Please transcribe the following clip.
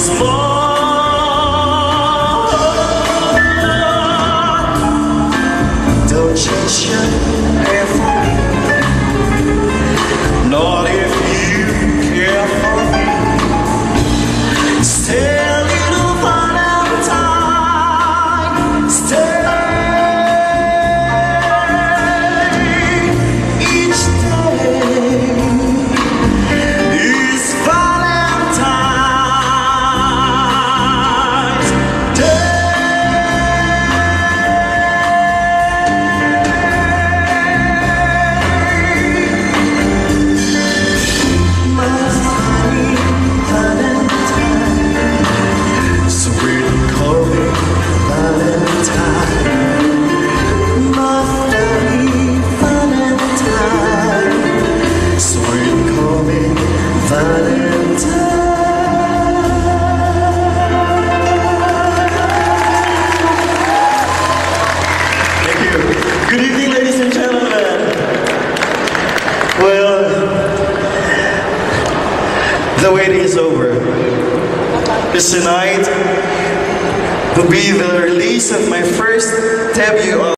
small. Don't change your hair for me, not if you care for me. Stay a little Valentine, stay. Each day is Valentine's Day. My funny Valentine, sweet call me Valentine. My funny Valentine, sweet call me Valentine. Thank you. Good evening, ladies and gentlemen. Well, the waiting is over. This tonight will be the release of my first debut album.